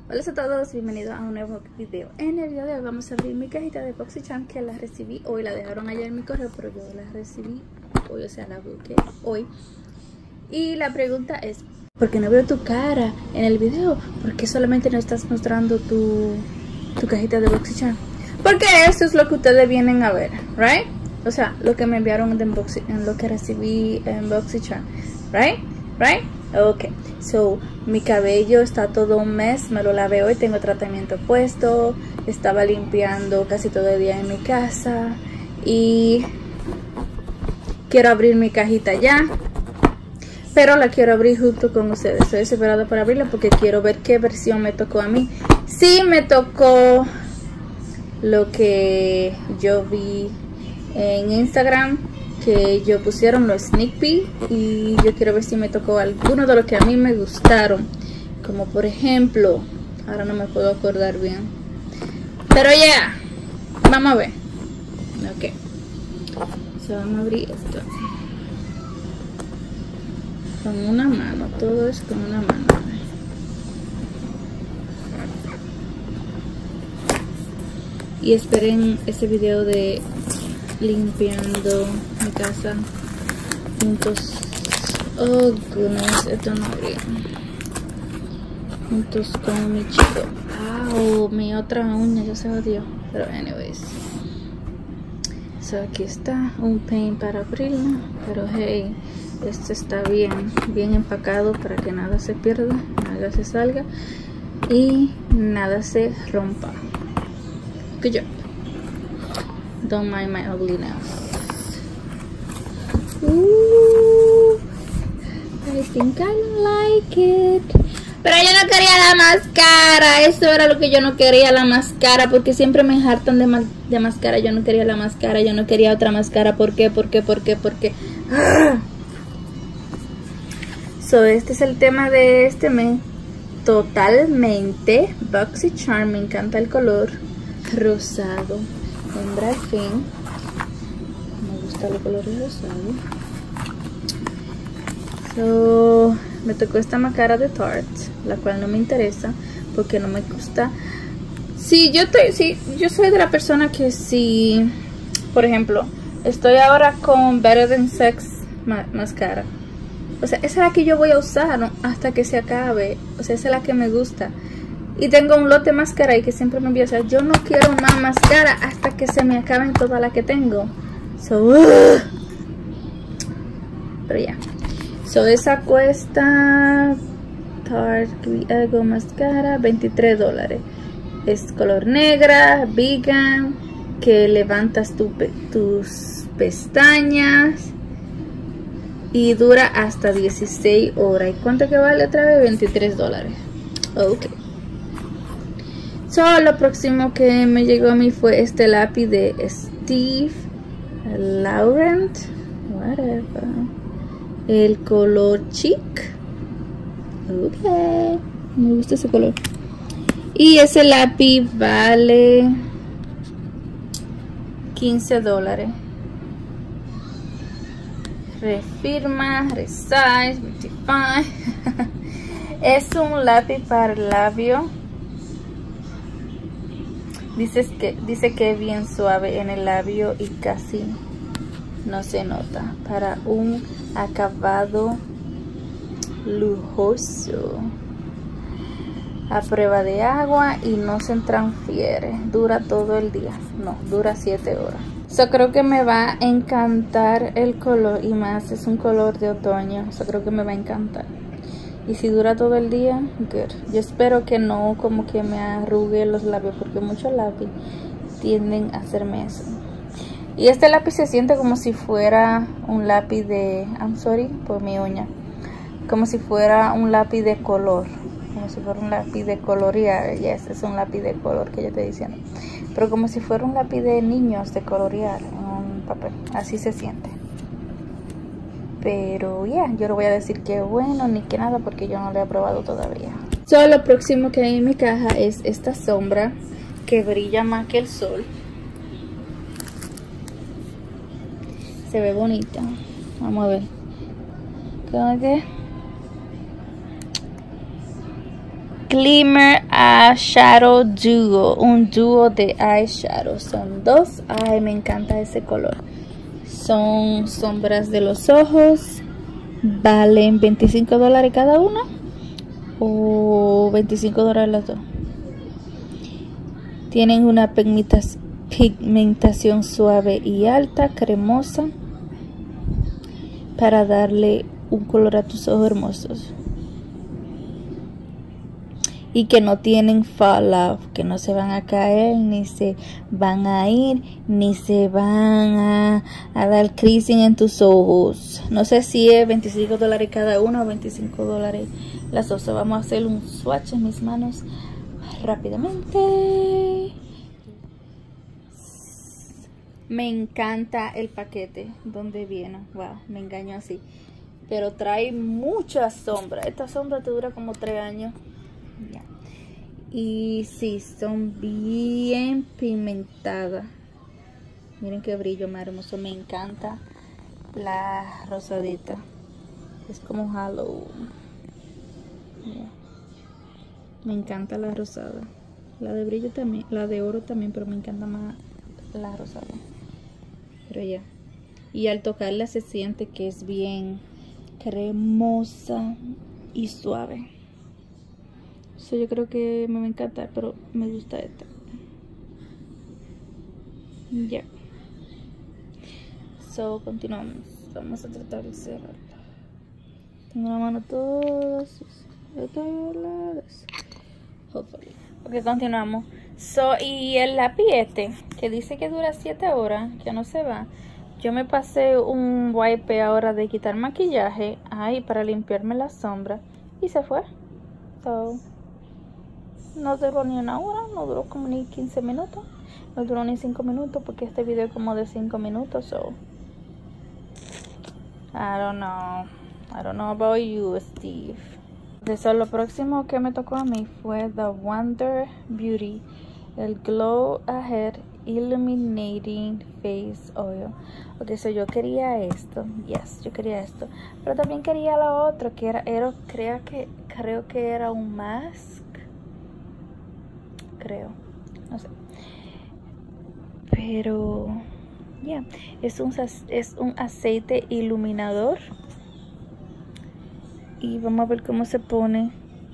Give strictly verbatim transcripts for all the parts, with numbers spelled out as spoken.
Hola a todos, bienvenidos a un nuevo video. En el video de hoy vamos a abrir mi cajita de BoxyCharm que la recibí hoy. La dejaron ayer en mi correo, pero yo la recibí hoy, o sea, la busqué hoy. Y la pregunta es, ¿por qué no veo tu cara en el video? ¿Por qué solamente no estás mostrando tu, tu cajita de BoxyCharm? Porque eso es lo que ustedes vienen a ver, ¿right? O sea, lo que me enviaron de Boxy, en lo que recibí en BoxyCharm, ¿right? ¿Right? Ok, so mi cabello está todo un mes, me lo lavé hoy, tengo tratamiento puesto, estaba limpiando casi todo el día en mi casa y quiero abrir mi cajita ya, pero la quiero abrir junto con ustedes. Estoy desesperada para abrirla porque quiero ver qué versión me tocó a mí. Sí me tocó lo que yo vi en Instagram, que yo pusieron los sneak peek, y yo quiero ver si me tocó alguno de los que a mí me gustaron, como por ejemplo, ahora no me puedo acordar bien, pero ya, yeah, vamos a ver. Ok, so, vamos a abrir esto con una mano, todo es con una mano. Y esperen ese video de limpiando mi casa juntos. Oh goodness, esto no abría. Juntos con mi chico. Wow, mi otra uña ya se odió. Pero anyways, so aquí está un pen para abrirlo. Pero hey, esto está bien, bien empacado para que nada se pierda, nada se salga y nada se rompa. Good job. Don't mind my ugly nails. Ooh, I think I like it. Pero yo no quería la máscara. Eso era lo que yo no quería, la máscara. Porque siempre me hartan de, ma de máscara. Yo no quería la máscara. Yo no quería otra máscara. ¿Por qué? ¿Por qué? ¿Por qué? ¿Por qué? Ah. So, este es el tema de este mes. Totalmente BoxyCharm. Me encanta el color rosado. Hembra fin, me gusta el color rosado. So, me tocó esta máscara de Tarte, la cual no me interesa porque no me gusta. Sí, yo estoy, sí, yo soy de la persona que si, por ejemplo, estoy ahora con Better Than Sex máscara, o sea, esa es la que yo voy a usar, ¿no?, hasta que se acabe. O sea, esa es la que me gusta. Y tengo un lote de máscara y que siempre me envía. O sea, yo no quiero más máscara hasta que se me acaben todas las que tengo. So, uh. Pero ya. Yeah. So, esa cuesta Tarte Ego Máscara veintitrés dólares. Es color negra, vegan, que levantas tu pe tus pestañas y dura hasta dieciséis horas. ¿Y cuánto que vale otra vez? veintitrés dólares. Ok. So, lo próximo que me llegó a mí fue este lápiz de Steve Laurent, whatever, el color chic. Ok, me gusta ese color. Y ese lápiz vale quince dólares. Refirma, resize, beautify. Es un lápiz para el labio. Dice que, dice que es bien suave en el labio y casi no se nota. Para un acabado lujoso. A prueba de agua y no se transfiere. Dura todo el día. No, dura siete horas. So, creo que me va a encantar el color. Y más, es un color de otoño. So, creo que me va a encantar. Y si dura todo el día, good. Yo espero que no como que me arrugue los labios, porque muchos lápiz tienden a hacerme eso. Y este lápiz se siente como si fuera un lápiz de... I'm sorry por mi uña. Como si fuera un lápiz de color. Como si fuera un lápiz de colorear. Yes, es un lápiz de color que yo estoy diciendo. Pero como si fuera un lápiz de niños de colorear en un papel. Así se siente. Pero ya, yeah, yo no voy a decir que bueno ni que nada porque yo no lo he probado todavía. So, lo próximo que hay en mi caja es esta sombra que brilla más que el sol. Se ve bonita. Vamos a ver. ¿Cómo que? Glimmer Eyeshadow Duo, un dúo de eyeshadow. Son dos. Ay, me encanta ese color. Son sombras de los ojos. Valen veinticinco dólares cada una o veinticinco dólares las dos. Tienen una pigmentación suave y alta, cremosa, para darle un color a tus ojos hermosos. Y que no tienen fallout, que no se van a caer, ni se van a ir, ni se van a, a dar creasing en tus ojos. No sé si es veinticinco dólares cada uno o veinticinco dólares las dos. Vamos a hacer un swatch en mis manos rápidamente. Me encanta el paquete donde viene. Wow, me engañó así. Pero trae mucha sombra. Esta sombra te dura como tres años. Ya. Y sí, son bien pigmentadas. Miren qué brillo más hermoso. Me encanta la rosadita. Es como halo. Yeah. Me encanta la rosada. La de brillo también, la de oro también, pero me encanta más la rosada. Pero ya. Y al tocarla se siente que es bien cremosa y suave. So, yo creo que me va a encantar, pero me gusta esta. Ya. Yeah. So, continuamos. Vamos a tratar de cerrar. Tengo la mano todas lados. Hopefully. Ok, continuamos. So, y el lápiz este, que dice que dura siete horas, que no se va. Yo me pasé un wipe ahora de quitar maquillaje ahí para limpiarme la sombra y se fue. So, no duró ni una hora, no duró como ni quince minutos, no duró ni cinco minutos porque este video es como de cinco minutos. So, I don't know, I don't know about you, Steve. Eso, lo próximo que me tocó a mí fue The Wonder Beauty, el Glow Ahead Illuminating Face Oil. Ok, so yo quería esto, yes, yo quería esto, pero también quería lo otro, que era, era creo que, creo que era un mask. Creo, no sé, pero ya, yeah, es un es un aceite iluminador y vamos a ver cómo se pone.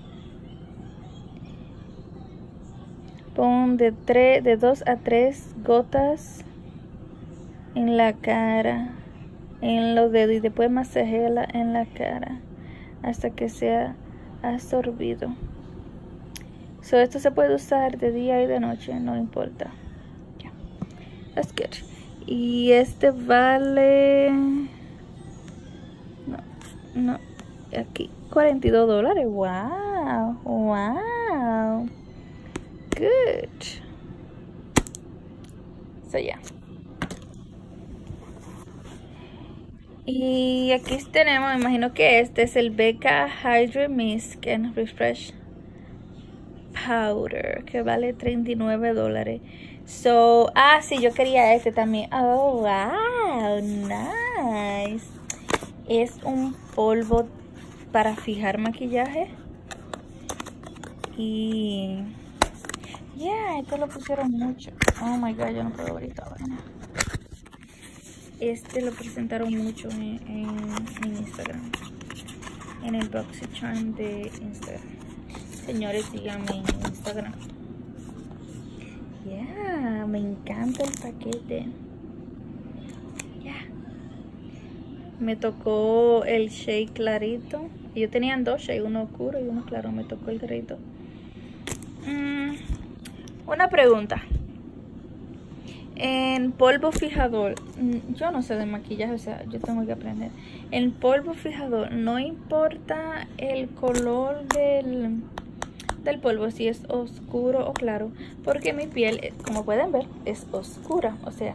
Pon de tres, de dos a tres gotas en la cara, en los dedos, y después masajéala en la cara hasta que sea absorbido. So, esto se puede usar de día y de noche, no importa. Yeah. That's good. Y este vale... No, no. Aquí, cuarenta y dos dólares. Wow. Wow. Good. So, yeah. Y aquí tenemos, me imagino que este es el Becca Hydra Mist and Refresh Powder, que vale treinta y nueve dólares. So, ah, sí, yo quería este también. Oh, wow, nice. Es un polvo para fijar maquillaje. Y yeah, esto lo pusieron mucho. Oh my god, yo no puedo ver esta vaina. Este lo presentaron mucho en, en, en Instagram, en el BoxyCharm de Instagram. Señores, síganme en Instagram. Yeah, me encanta el paquete. Yeah. Me tocó el shade clarito. Yo tenía dos shades, uno oscuro y uno claro. Me tocó el clarito. Mm, una pregunta. En polvo fijador, yo no sé de maquillaje, o sea, yo tengo que aprender. En polvo fijador, no importa el color del, del polvo, si es oscuro o claro, porque mi piel, como pueden ver, es oscura, o sea,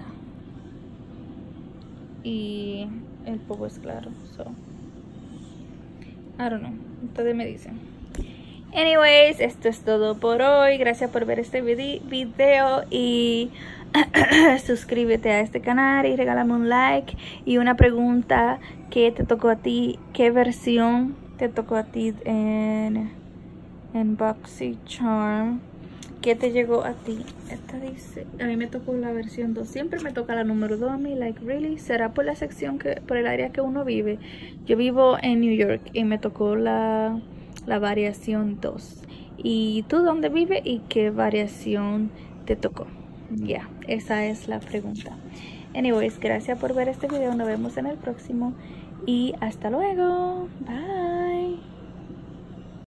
y el polvo es claro, so, I don't know, ustedes me dicen. Anyways, esto es todo por hoy. Gracias por ver este video y suscríbete a este canal y regálame un like. Y una pregunta: ¿qué te tocó a ti? ¿Qué versión te tocó a ti en, en BoxyCharm. ¿Qué te llegó a ti? Esta dice, a mí me tocó la versión dos. Siempre me toca la número dos a mí, like really. ¿Será por la sección, que por el área que uno vive? Yo vivo en New York y me tocó la, la variación dos. ¿Y tú dónde vives y qué variación te tocó? Ya, yeah, esa es la pregunta. Anyways, gracias por ver este video. Nos vemos en el próximo y hasta luego. Bye.